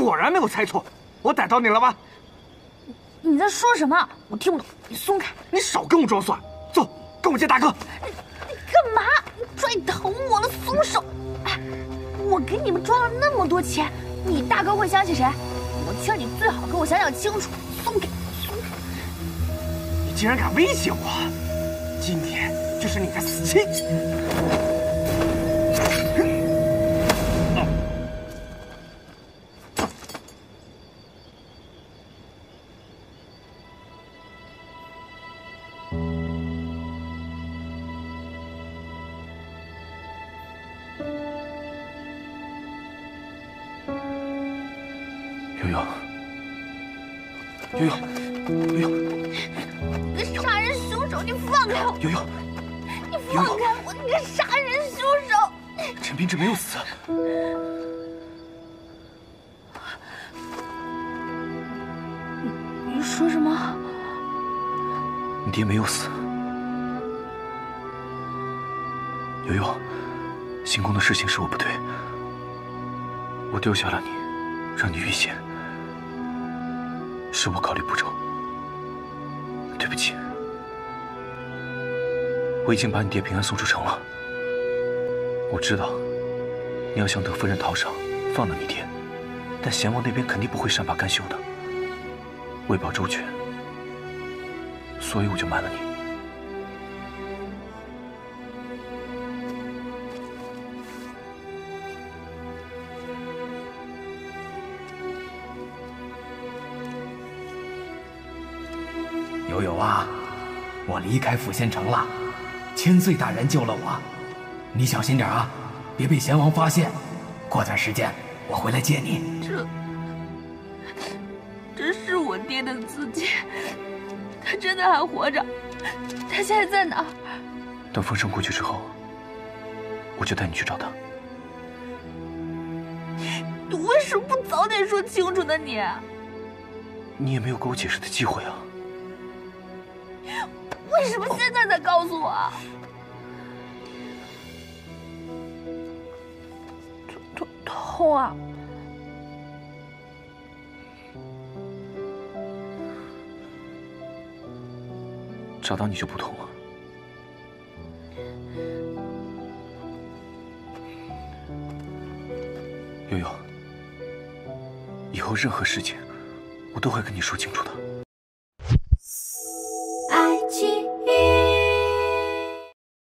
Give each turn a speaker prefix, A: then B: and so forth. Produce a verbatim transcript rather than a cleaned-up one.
A: 果然没有猜错，我逮到你了吧？
B: 你在说什么？我听不懂，你松开！
A: 你少跟我装蒜，走，跟我见大哥。
B: 你你干嘛？你拽疼我了，松手！哎，我给你们赚了那么多钱，你大哥会相信谁？我劝你最好跟我想想清楚，松开，松开！
A: 你竟然敢威胁我，今天就是你的死期！
C: 悠悠，悠悠，悠悠，
B: 你个杀人凶手，你放开我！
C: 悠悠，
B: 你放开我！你个杀人凶手！
C: 陈冰芝没有死。
B: 你你说什么？
C: 你爹没有死。悠悠，行宫的事情是我不对，我丢下了你，让你遇险。是我考虑不周，对不起。我已经把你爹平安送出城了。我知道你要向德夫人讨赏，放了你爹，但贤王那边肯定不会善罢甘休的。为保周全，所以我就瞒了你。
D: 悠悠啊，我离开抚仙城了，千岁大人救了我，你小心点啊，别被贤王发现。过段时间我回来接你。
B: 这，这是我爹的字迹，他真的还活着？他现在在哪儿？
C: 等风声过去之后，我就带你去找他。
B: 你为什么不早点说清楚呢？你，
C: 你也没有给我解释的机会啊。
B: 为什么现在才告诉我？痛痛痛啊！
C: 找到你就不痛了。悠悠，以后任何事情，我都会跟你说清楚的。
E: 爱情。